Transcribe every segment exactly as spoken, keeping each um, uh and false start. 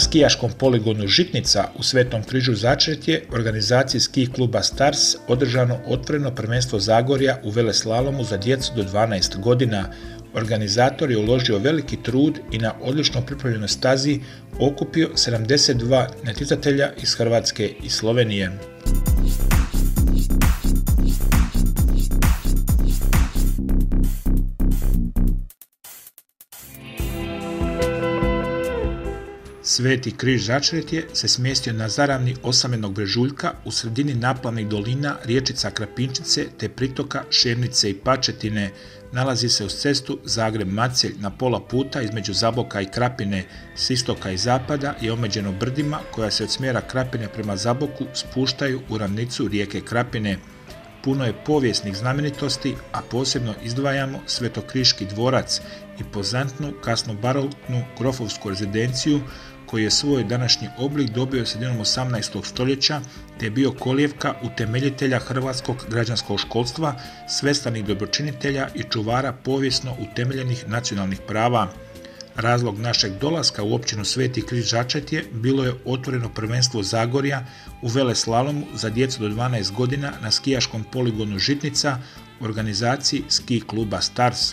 skijaškom poligonu Žitnica u Svetom Križu Začretje organizaciji ski kluba Stars održano otvoreno prvenstvo Zagorja u veleslalomu za djecu do dvanaest godina. Organizator je uložio veliki trud i na odlično pripremljenoj stazi okupio sedamdeset dva natjecatelja iz Hrvatske i Slovenije. Sveti Križ Začretje se smjestio na zaravni osamenog brežuljka u sredini naplavnih dolina riječica Krapinčice te pritoka Šernice i Pačetine. Nalazi se uz cestu Zagreb-Macelj na pola puta između Zaboka i Krapine, s istoka i zapada je omeđeno brdima koja se od smjera Krapine prema Zaboku spuštaju u ravnicu rijeke Krapine. Puno je povijesnih znamenitosti, a posebno izdvajamo Svetokriški dvorac, impozantnu kasnobaroknu grofovsku rezidenciju koji je svoj današnji oblik dobio sredinom osamnaestog stoljeća te je bio kolijevka utemeljitelja hrvatskog građanskog školstva, svestanih dobročinitelja i čuvara povijesno utemeljenih nacionalnih prava. Razlog našeg dolaska u općinu Sveti Križ Začretje bilo je otvoreno prvenstvo Zagorja u veleslalomu za djecu do dvanaest godina na skijaškom poligonu Žitnica u organizaciji ski kluba Stars.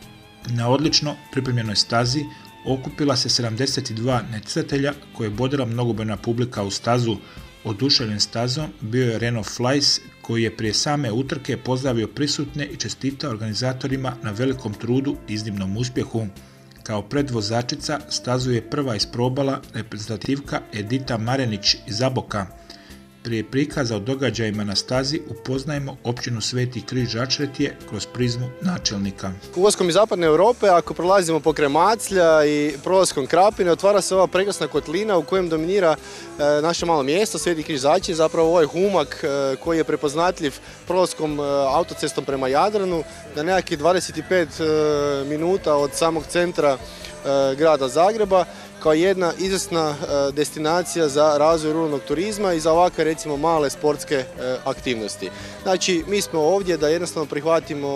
Na odlično pripremljenoj stazi okupila se sedamdeset dva natjecatelja koje je bodila mnogobrojna publika u stazu. Oduševljen stazom bio je Reno Flajs koji je prije same utrke pozdravio prisutne i čestitao organizatorima na velikom trudu i iznimnom uspjehu. Kao predvozačica stazu je prva isprobala reprezentativka Edita Marenić iz Zaboka. Prije prikaza o događajima na stazi upoznajemo općinu Sveti Križ Začretje kroz prizmu načelnika. Ulaskom iz zapadne Europe, ako prolazimo pokraj Maclja i prolaskom Krapine, otvara se ova prekrasna kotlina u kojem dominira e, naše malo mjesto, Sveti Križ Začretje, zapravo ovaj humak e, koji je prepoznatljiv prolaskom e, autocestom prema Jadranu, na nekakvih dvadeset pet e, minuta od samog centra e, grada Zagreba, kao jedna izvrsna destinacija za razvoj ruralnog turizma i za ovakve recimo male sportske aktivnosti. Znači, mi smo ovdje da jednostavno prihvatimo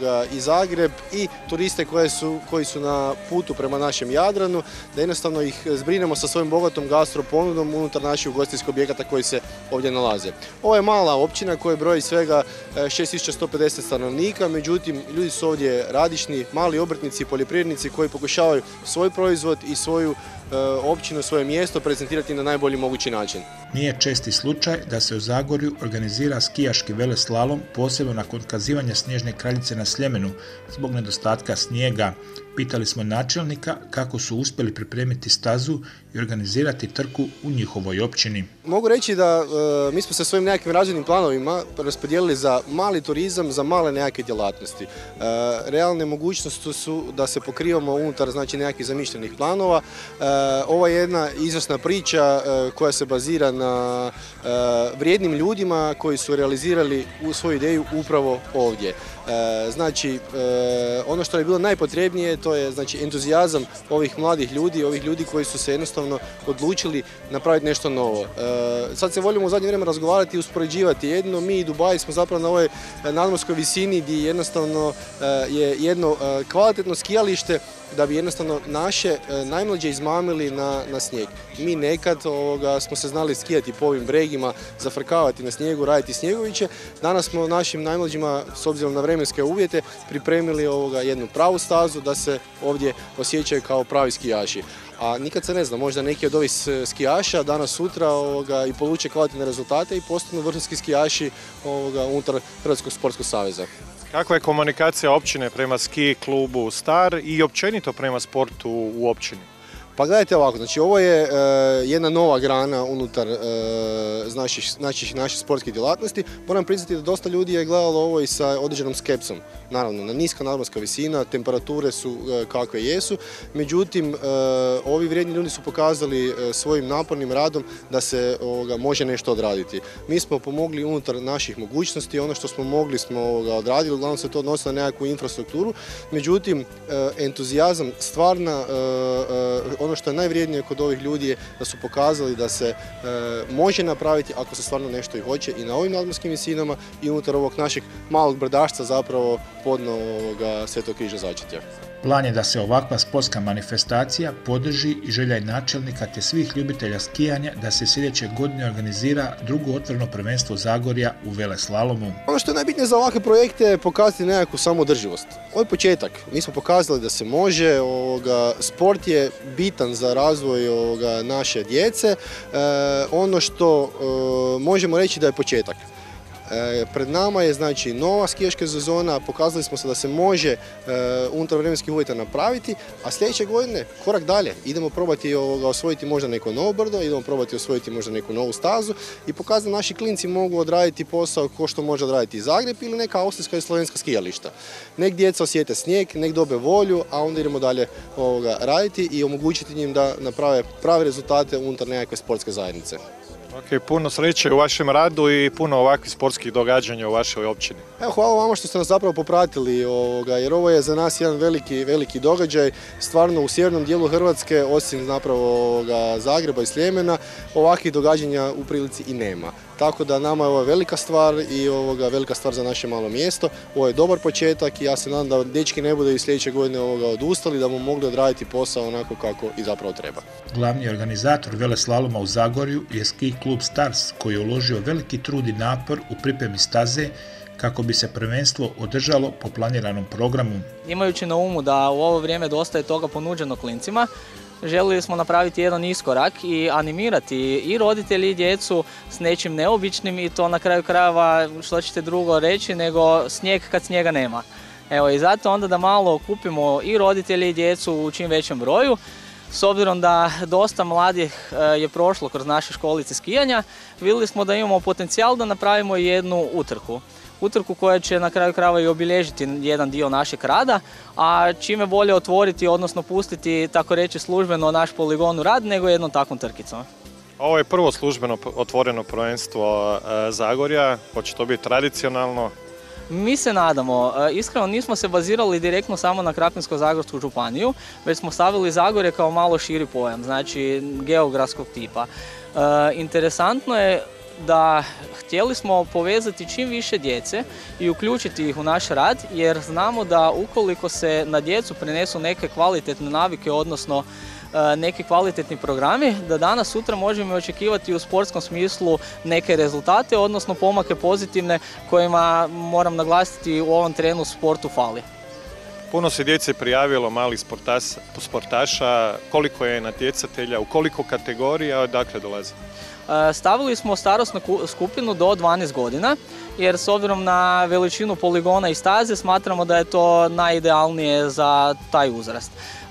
i Zagreb i turiste koje su, koji su na putu prema našem Jadranu, da jednostavno ih zbrinemo sa svojim bogatom gastroponudom unutar naših ugostiteljskih objekata koji se ovdje nalaze. Ovo je mala općina koja broji svega šest tisuća sto pedeset stanovnika, međutim ljudi su ovdje radišni, mali obrtnici i poljoprivrednici koji pokušavaju svoj proizvod i svoju općinu, svoje mjesto prezentirati na najbolji mogući način. Nije česti slučaj da se u Zagorju organizira skijaški veleslalom, posebno nakon otkazivanja Snježne kraljice na Sljemenu zbog nedostatka snijega. Pitali smo načelnika kako su uspjeli pripremiti stazu i organizirati trku u njihovoj općini. Mogu reći da e, mi smo se svojim nekakvim razvojnim planovima raspodijelili za mali turizam, za male nekakve djelatnosti. E, realne mogućnosti su da se pokrivamo unutar znači, nekakvih zamišljenih planova. E, Ovo je jedna izvrsna priča e, koja se bazira na e, vrijednim ljudima koji su realizirali u svoju ideju upravo ovdje. E, znači, e, ono što je bilo najpotrebnije to je znači, entuzijazam ovih mladih ljudi, ovih ljudi koji su se jednostavno odlučili napraviti nešto novo. E, sad se volimo u zadnje vrijeme razgovarati i uspoređivati. Jedno, mi i Dubai smo zapravo na ovoj nadmorskoj visini gdje jednostavno e, je jedno e, kvalitetno skijalište da bi jednostavno naše e, najmlađe izmamili na, na snijeg. Mi nekad ovoga, smo se znali skijati po ovim bregima, zafrkavati na snijegu, raditi snjegoviće. Danas smo našim najmlađima, s obzirom na vremenske uvjete, pripremili ovoga, jednu pravu stazu da se ovdje osjećaju kao pravi skijaši. A nikad se ne zna, možda neki od ovih skijaša danas sutra ovoga, i poluče kvalitetne rezultate i postanu vrhunski skijaši ovoga, unutar Hrvatskog sportskog saveza. Kakva je komunikacija općine prema ski klubu Star i općenito prema sportu u općini? Pa gledajte ovako, znači ovo je e, jedna nova grana unutar e, naših, naših, naših sportskih djelatnosti. Moram priznati da dosta ljudi je gledalo ovo i sa određenom skepsom. Naravno, na niska nadmorska visina, temperature su e, kakve jesu, međutim e, ovi vrijedni ljudi su pokazali e, svojim napornim radom da se ovoga, može nešto odraditi. Mi smo pomogli unutar naših mogućnosti, ono što smo mogli smo ovoga, odradili, uglavnom se to odnosi na nekakvu infrastrukturu, međutim e, entuzijazam, stvarna e, e, ono što je najvrijednije kod ovih ljudi je da su pokazali da se e, može napraviti ako se stvarno nešto i hoće i na ovim nadmorskim visinama i unutar ovog našeg malog brdašca zapravo podno ovoga Svetog Križa Začretje. Plan je da se ovakva sportska manifestacija podrži i želja je načelnika te svih ljubitelja skijanja da se sljedeće godine organizira drugo otvoreno prvenstvo Zagorja u veleslalomu. Ono što je najbitnije za ovakve projekte je pokazati nekakvu samodrživost. Ovo je početak. Mi smo pokazali da se može, ovoga, sport je bitan za razvoj ovoga, naše djece. E, ono što e, možemo reći da je početak. E, pred nama je znači nova skijaška sezona, pokazali smo se da se može e, unutar vremenskih uvjeta napraviti, a sljedeće godine korak dalje. Idemo probati ovoga, osvojiti možda neko novo brdo, idemo probati osvojiti možda neku novu stazu i pokazati da naši klinci mogu odraditi posao ko što može odraditi Zagreb ili neka austrijska i slovenska skijališta. Nek djeca osjete snijeg, nek dobe volju, a onda idemo dalje ovoga, raditi i omogućiti njim da naprave prave rezultate unutar nekakve sportske zajednice. Ok, puno sreće u vašem radu i puno ovakvih sportskih događanja u vašoj općini. Evo, hvala vama što ste nas zapravo popratili, ovoga, jer ovo je za nas jedan veliki, veliki događaj. Stvarno u sjevernom dijelu Hrvatske, osim zapravo ovoga, Zagreba i Sljemena, ovakvih događanja u prilici i nema. Tako da nama je ovo velika stvar i ovoga, velika stvar za naše malo mjesto. Ovo je dobar početak i ja se nadam da dečki ne bude i sljedeće godine ovoga odustali, da mu mogli odraditi posao onako kako i zapravo treba. Glavni organizator veleslaloma u Zagorju je ski klub Stars, koji je uložio veliki trud i napor u pripremi staze kako bi se prvenstvo održalo po planiranom programu. Imajući na umu da u ovo vrijeme dosta je toga ponuđeno klincima, željeli smo napraviti jedan iskorak i animirati i roditelji i djecu s nečim neobičnim i to na kraju krajeva, što ćete drugo reći, nego snijeg kad snijega nema. Evo i zato onda da malo okupimo i roditelji i djecu u čim većem broju. S obzirom da dosta mladih je prošlo kroz naše školice skijanja, vidjeli smo da imamo potencijal da napravimo jednu utrku. Utrku koja će na kraju krajeva i obilježiti jedan dio našeg rada, a čime bolje otvoriti, odnosno pustiti, tako reći, službeno naš poligon u rad nego jednom takvom trkicom. Ovo je prvo službeno otvoreno prvenstvo Zagorja, hoće to biti tradicionalno? Mi se nadamo, iskreno nismo se bazirali direktno samo na Krapinsko-zagorsku županiju, već smo stavili Zagorje kao malo širi pojam, znači geografskog tipa. E, interesantno je da htjeli smo povezati čim više djece i uključiti ih u naš rad, jer znamo da ukoliko se na djecu prenesu neke kvalitetne navike, odnosno neki kvalitetni programi, da danas sutra možemo očekivati u sportskom smislu neke rezultate, odnosno pomake pozitivne kojima, moram naglasiti, u ovom trenu sportu fali. Puno se djece prijavilo, malih sportaša, koliko je natjecatelja, u koliko kategorija, odakle dolazi? Stavili smo starosnu skupinu do dvanaest godina, jer s obzirom na veličinu poligona i staze smatramo da je to najidealnije za taj uzrast.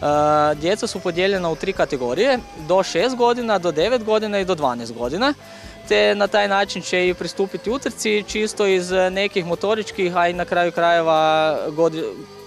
Djeca su podijeljena u tri kategorije, do šest godina, do devet godina i do dvanaest godina, te na taj način će i pristupiti utrci čisto iz nekih motoričkih, a i na kraju krajeva godi,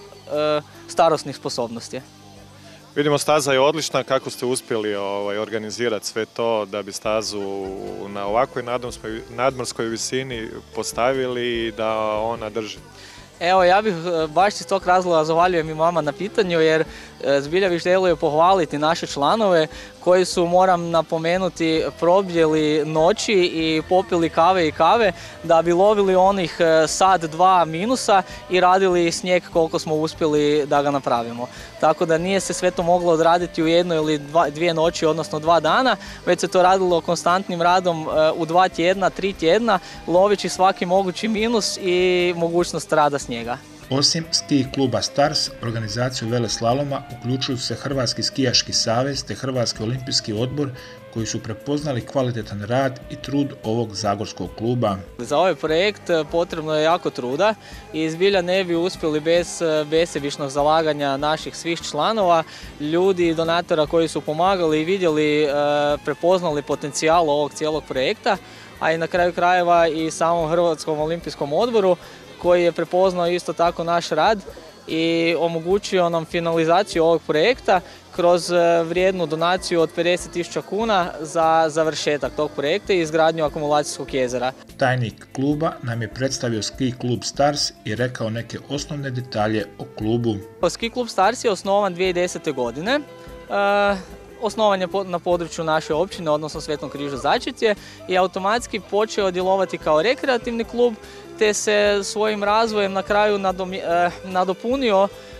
starosnih sposobnosti. Vidimo, staza je odlična. Kako ste uspjeli ovaj, organizirati sve to da bi stazu na ovakvoj nadmorskoj visini postavili i da ona drži? Evo, ja bih baš iz tog razloga zahvaljujem i vama na pitanju, jer zbilja bih želio pohvaliti naše članove koji su, moram napomenuti, probjeli noći i popili kave i kave da bi lovili onih sat dva minusa i radili snijeg koliko smo uspjeli da ga napravimo. Tako da nije se sve to moglo odraditi u jednoj ili dva, dvije noći, odnosno dva dana, već se to radilo konstantnim radom u dva tjedna, tri tjedna, loveći svaki mogući minus i mogućnost rada snijega. Osim ski kluba Stars, organizaciju veleslaloma uključuju se Hrvatski skijaški savez te Hrvatski olimpijski odbor, koji su prepoznali kvalitetan rad i trud ovog zagorskog kluba. Za ovaj projekt potrebno je jako truda i zbilja ne bi uspjeli bez besebičnog zalaganja naših svih članova, ljudi i donatora koji su pomagali i vidjeli, prepoznali potencijal ovog cijelog projekta, a i na kraju krajeva i samom Hrvatskom olimpijskom odboru, koji je prepoznao isto tako naš rad i omogućio nam finalizaciju ovog projekta kroz vrijednu donaciju od pedeset tisuća kuna za završetak tog projekta i izgradnju akumulacijskog jezera. Tajnik kluba nam je predstavio ski klub Stars i rekao neke osnovne detalje o klubu. Ski klub Stars je osnovan dvije tisuće desete. godine. E, osnovan je na području naše općine, odnosno Svetom Križu Začetje, i automatski počeo djelovati kao rekreativni klub, te se svojim razvojem na kraju nadopunio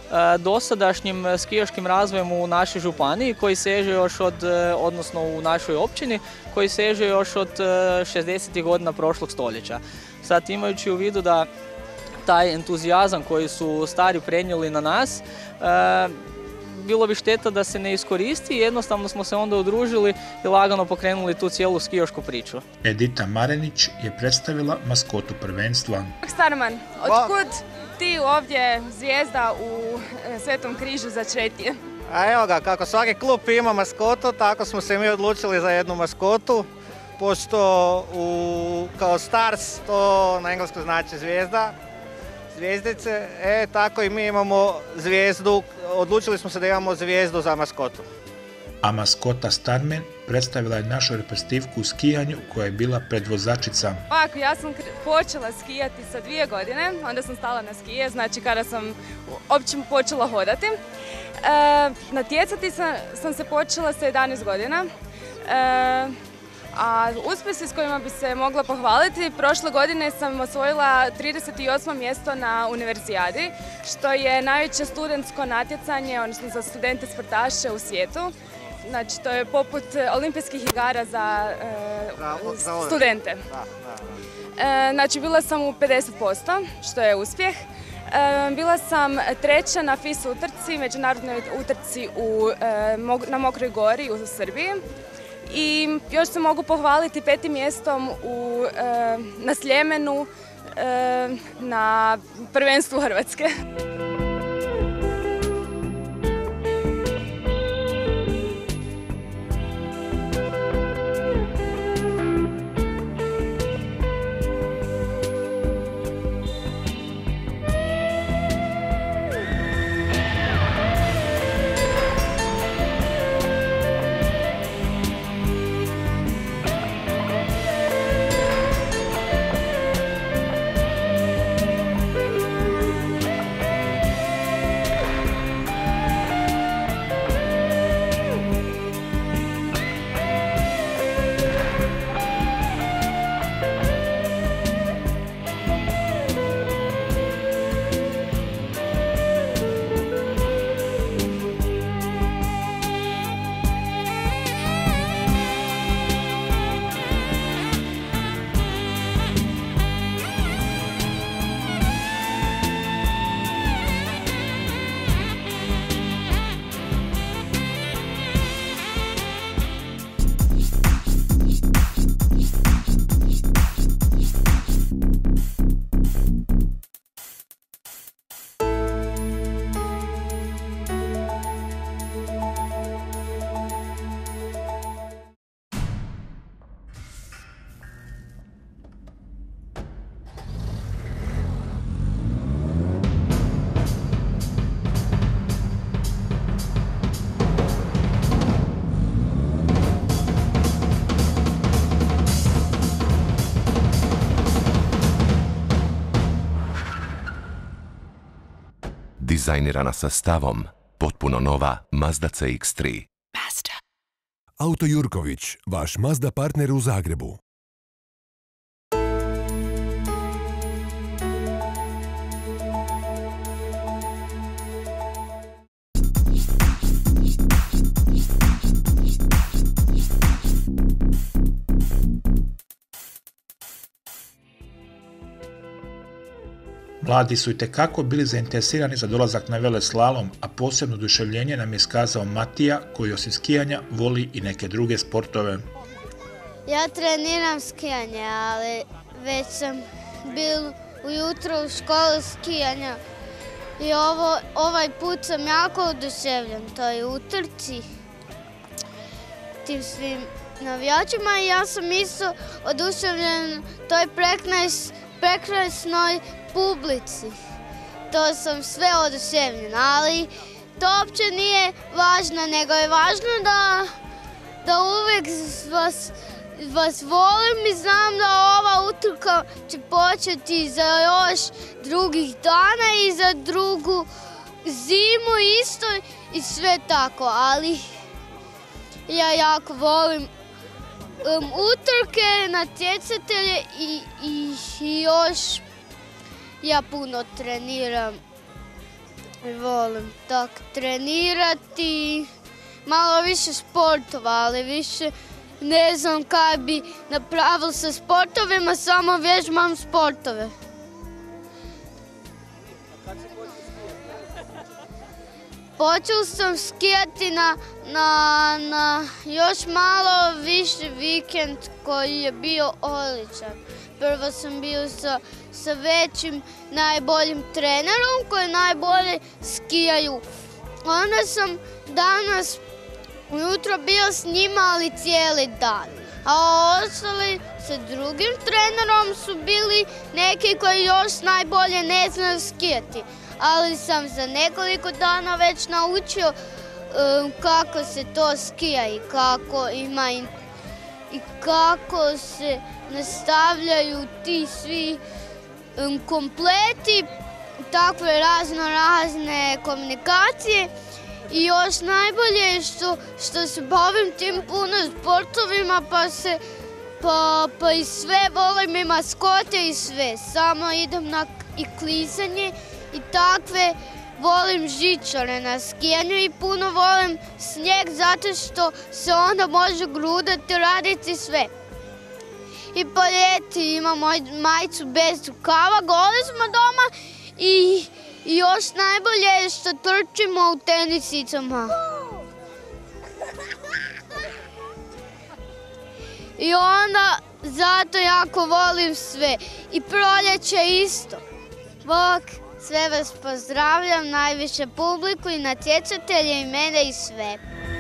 dosadašnjim skijaškim razvojem u našoj županiji koji seže još od, odnosno u našoj općini, koji seže još od šezdesetih godina prošlog stoljeća. Sad imajući u vidu da taj entuzijazam koji su stari prenijeli na nas, bilo bi šteta da se ne iskoristi, jednostavno smo se onda udružili i lagano pokrenuli tu cijelu skijašku priču. Edita Marenić je predstavila maskotu prvenstva. Starman, otkud ti ovdje zvijezda u Svetom križu začetije? A evo ga, kako svaki klub ima maskotu, tako smo se mi odlučili za jednu maskotu, pošto u, kao Stars to na engleskom znači zvijezda, zvijezdice, e, tako i mi imamo zvijezdu, odlučili smo se da imamo zvijezdu za maskotu. A maskota Starman predstavila je našu reprezentativku u skijanju koja je bila predvozačica. Ovako, ja sam počela skijati sa dvije godine, onda sam stala na skije, znači kada sam uopće počela hodati. E, natjecati sam, sam se počela sa jedanaest godina. E, A uspjesi s kojima bi se mogla pohvaliti, prošle godine sam osvojila trideset osmo mjesto na univerzijadi, što je najveće studentsko natjecanje, odnosno za studente sportaše u svijetu. Znači, to je poput olimpijskih igara za, e, za studente. Da, da, da. E, znači, bila sam u pedeset posto, što je uspjeh. E, bila sam treća na F I S utrci, međunarodnoj utrci u, e, na Mokroj gori u Srbiji. I još se mogu pohvaliti petim mjestom u, e, na Sljemenu e, na prvenstvu Hrvatske. Dizajnirana sa stavom, potpuno nova Mazda C X tri. Mazda. Auto Jurković, vaš Mazda partner u Zagrebu. Mladi su itekako bili zainteresirani za dolazak na veleslalom, a posebno oduševljenje nam je iskazao Matija, koji osim skijanja voli i neke druge sportove. Ja treniram skijanje, ali već sam bil ujutro u školi skijanja i ovo, ovaj put sam jako oduševljen toj utrci, tim svim navijačima i ja sam isto oduševljen toj prekrasnoj publici. To sam sve oduševljen, ali to uopće nije važno, nego je važno da, da uvijek vas, vas volim i znam da ova utrka će početi za još drugih dana i za drugu zimu isto i sve tako, ali ja jako volim um, utrke, natjecatelje i, i, i još ja puno treniram Volim tak trenirati, malo više sportova, ali više ne znam kaj bi napravil sa sportovima, samo vježbam sportove. Počel sam skijati na, na, na još malo više vikend koji je bio odličan. Prvo sam bio sa, sa većim najboljim trenerom koji najbolje skijaju. Onda sam danas ujutro bio s njima, ali cijeli dan. A ostali sa drugim trenerom su bili neki koji još najbolje ne znaju skijati. Ali sam za nekoliko dana već naučio um, kako se to skija i kako ima i, i kako se nastavljaju ti svi um, kompleti, takve razno razne komunikacije. I još najbolje je što, što se bavim tim puno sportovima, pa se pa, pa i sve volim i maskote i sve. Samo idem na i klizanje i takve, volim žičare na skijanju i puno volim snijeg zato što se onda može grudati, raditi sve. I po ljeti imam majicu bez rukava, goli smo doma i, i još najbolje je što trčimo u tenisicama. I onda zato jako volim sve. I proljeće isto. Bok, sve vas pozdravljam, najviše publiku i natjecatelje i mene i sve.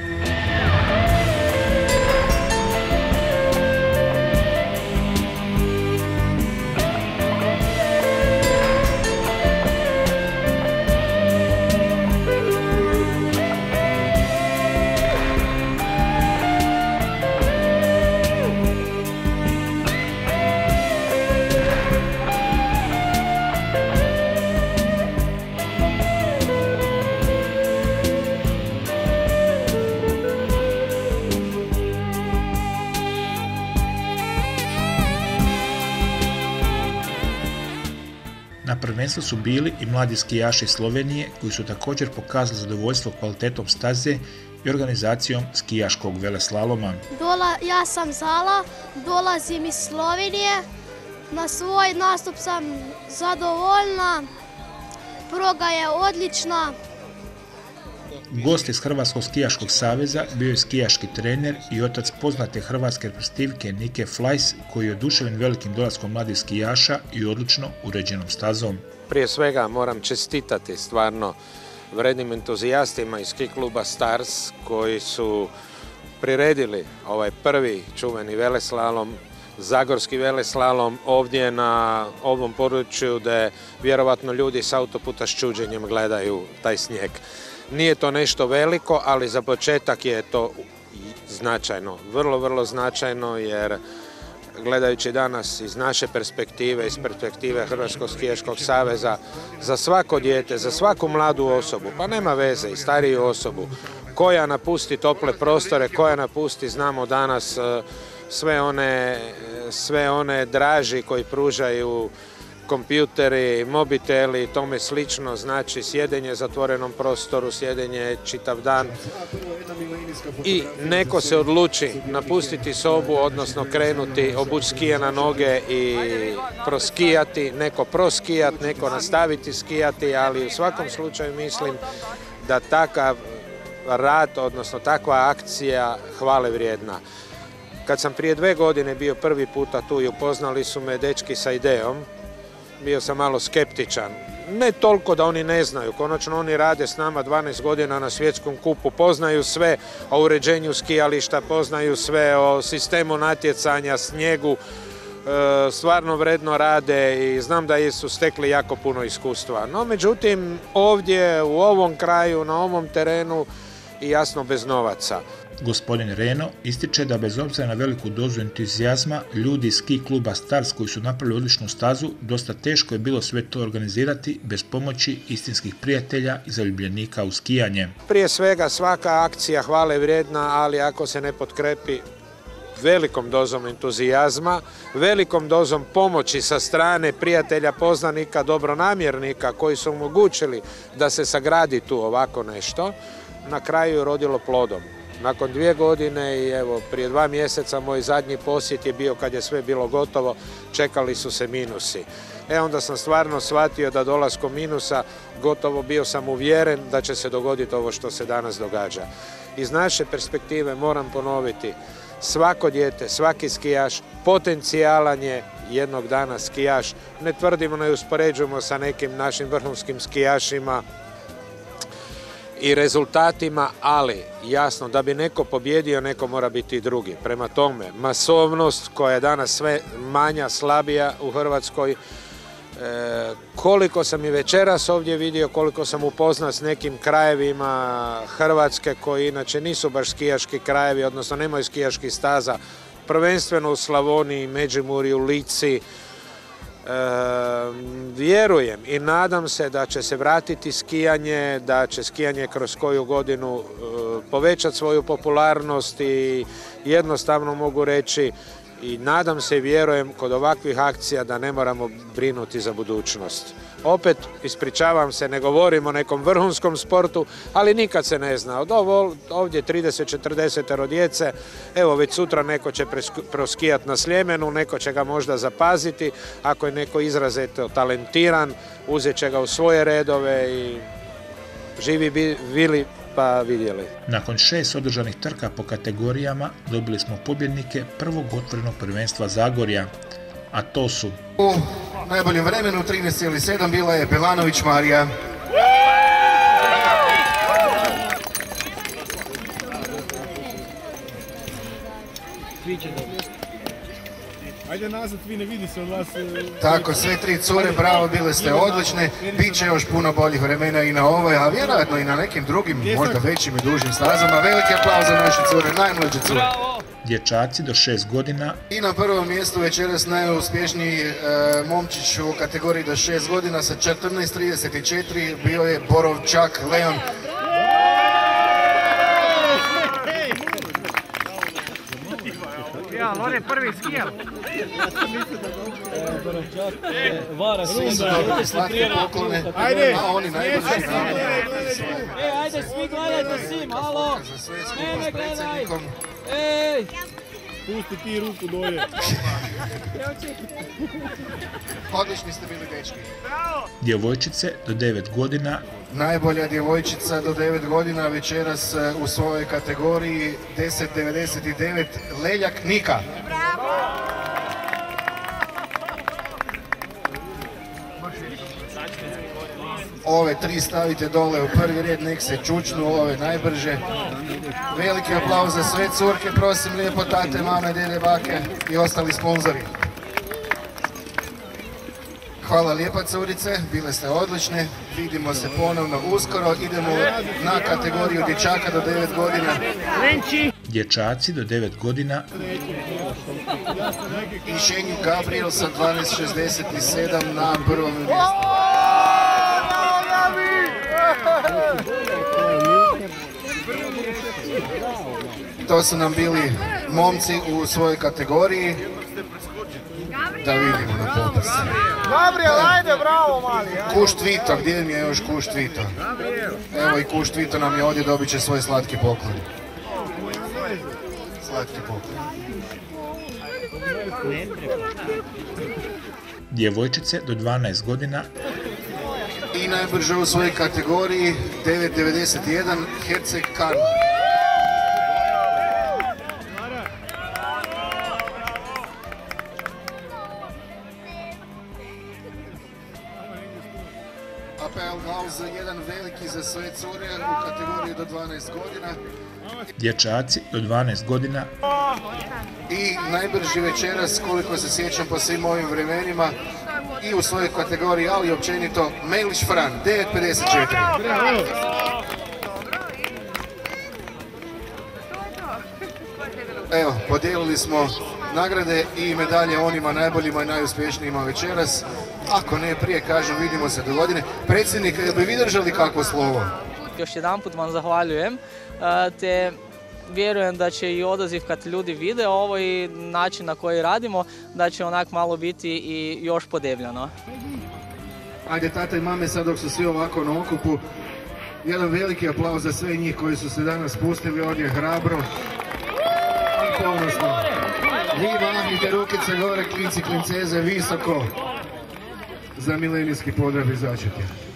Na prvenstvu su bili i mladi skijaši Slovenije koji su također pokazali zadovoljstvo kvalitetom staze i organizacijom skijaškog veleslaloma. Dola, ja sam Zala, dolazim iz Slovenije. Na svoj nastup sam zadovoljna, proga je odlična. Gost iz Hrvatskog skijaškog saveza bio je skijaški trener i otac poznate hrvatske reprezentativke Nike Flajs, koji je oduševljen velikim dolaskom mladih skijaša i odlično uređenom stazom. Prije svega moram čestitati stvarno vrednim entuzijastima iz ski kluba Stars koji su priredili ovaj prvi čuveni veleslalom, zagorski veleslalom ovdje na ovom području gdje vjerovatno ljudi s autoputa s čuđenjem gledaju taj snijeg. Nije to nešto veliko, ali za početak je to značajno, vrlo, vrlo značajno jer gledajući danas iz naše perspektive, iz perspektive Hrvatskog skijaškog saveza, za svako dijete, za svaku mladu osobu, pa nema veze i stariju osobu, koja napusti tople prostore, koja napusti, znamo danas, sve one, sve one draži koji pružaju kompjuteri, mobiteli i tome slično, znači sjedenje u zatvorenom prostoru, sjedenje čitav dan i neko se odluči napustiti sobu, odnosno krenuti, obući skije na noge i proskijati, neko proskijati, neko nastaviti skijati, ali u svakom slučaju mislim da takav rad, odnosno takva akcija hvale vrijedna. Kad sam prije dve godine bio prvi puta tu i upoznali su me dečki sa idejom, bio sam malo skeptičan. Ne toliko da oni ne znaju, konačno oni rade s nama dvanaest godina na svjetskom kupu, poznaju sve o uređenju skijališta, poznaju sve o sistemu natjecanja, snijegu, stvarno vredno rade i znam da su stekli jako puno iskustva. No međutim, ovdje u ovom kraju, na ovom terenu i jasno bez novaca. Gospodin Reno ističe da bez obzira na veliku dozu entuzijazma, ljudi iz ski kluba Stars koji su napravili odličnu stazu, dosta teško je bilo sve to organizirati bez pomoći istinskih prijatelja i zaljubljenika u skijanje. Prije svega svaka akcija hvale vrijedna, ali ako se ne potkrepi velikom dozom entuzijazma, velikom dozom pomoći sa strane prijatelja, poznanika, dobronamjernika koji su omogućili da se sagradi tu ovako nešto, na kraju je rodilo plodom. Nakon dvije godine i evo prije dva mjeseca moj zadnji posjet je bio kad je sve bilo gotovo, čekali su se minusi. E onda sam stvarno shvatio da dolaskom minusa gotovo bio sam uvjeren da će se dogoditi ovo što se danas događa. Iz naše perspektive moram ponoviti, svako dijete, svaki skijaš potencijalan je jednog dana skijaš. Ne tvrdimo, ne uspoređujemo sa nekim našim vrhunskim skijašima i rezultatima, ali jasno da bi neko pobjedio, neko mora biti i drugi. Prema tome, masovnost koja je danas sve manja, slabija u Hrvatskoj, e, koliko sam i večeras ovdje vidio, koliko sam upoznat s nekim krajevima Hrvatske koji inače nisu baš skijaški krajevi, odnosno nemaju skijaških staza, prvenstveno u Slavoniji, Međimurju, Lici. E, vjerujem i nadam se da će se vratiti skijanje, da će skijanje kroz koju godinu e, povećati svoju popularnost i jednostavno mogu reći i nadam se i vjerujem kod ovakvih akcija da ne moramo brinuti za budućnost. Opet, ispričavam se, ne govorim o nekom vrhunskom sportu, ali nikad se ne zna. Od ovo, ovdje trideset četrdeset djece, evo već sutra neko će proskijati na Sljemenu, neko će ga možda zapaziti, ako je neko izrazito talentiran, uzet će ga u svoje redove i živi bili pa vidjeli. Nakon šest održanih trka po kategorijama dobili smo pobjednike prvog otvorenog prvenstva Zagorja, a to su u najboljem vremenu trinaest zarez sedam bila je Belanović Marija. Ajde nazad, vi ne vidi se od vas. Tako, sve tri cure, bravo, bile ste odlične. Biće još puno boljih vremena i na ovoj, a vjerojatno i na nekim drugim, možda većim i dužim stazama. Veliki aplauz za naše cure, najmlađe cure. Dječaci do šest godina. I na prvom mjestu večeras najuspješniji e, momčić u kategoriji do šest godina sa četrnaest zarez trideset četiri bio je Borovčak Leon. Ja, Lore prvi skijal. Svi su dobili slatke poklone, a oni najbolji znali. E, ajde svi gledajte sim, halo! Mene gledaj! Ej! Pusti ti ruku dolje. Odlični ste bili dečki. Djevojčice do devet godina. Najbolja djevojčica do devet godina večeras u svojoj kategoriji deset zarez devedeset devet Leljak Nika. Ove tri stavite dole u prvi red, nek se čučnu, ove najbrže. Veliki aplauz za sve curke, prosim lijepo, tate, mame, dede, bake i ostali sponzori. Hvala lijepa curice, bile ste odlične, vidimo se ponovno uskoro, idemo na kategoriju dječaka do devet godina. Dječaci do devet godina. I Šenju Gabriel sa dvanaest zarez šezdeset sedam na prvom mjestu. To su nam bili momci u svojoj kategoriji. Da vidimo na popis. Gabriel, ajde, bravo mali. Kušt Vito, gdje mi je još Kušt Vito? Evo i Kušt Vito nam je ovdje, dobit će svoj slatki poklon. Slatki poklon. Djevojčice do dvanaest godina. I najbrže u svojoj kategoriji devet zarez devedeset jedan Herceg Karla. Aplauz jedan veliki za sve cure u kategoriji do dvanaest godina. Dječaci do dvanaest godina. I najbrži večeras, koliko se sjećam po svim ovim vremenima, i u svojoj kategoriji, ali općenito, Melić Fran, devet zarez pedeset četiri. Evo, podijelili smo nagrade i medalje onima najboljima i najuspješnijima večeras. Ako ne prije, kažem, vidimo se do godine. Predsjednik, bi vi držali kakvo slovo? Još jedan put vam zahvaljujem, te vjerujem da će i odaziv kad ljudi vide ovo i način na koji radimo, da će onak malo biti i još podebljano. Ajde, tata i mame, sad dok su svi ovako na okupu, jedan veliki aplauz za sve njih koji su se danas spustili ovdje hrabro i ponosno. Vi mahnite rukice gore, klinci, klinceze, visoko za milenijski Podravlje Začetje.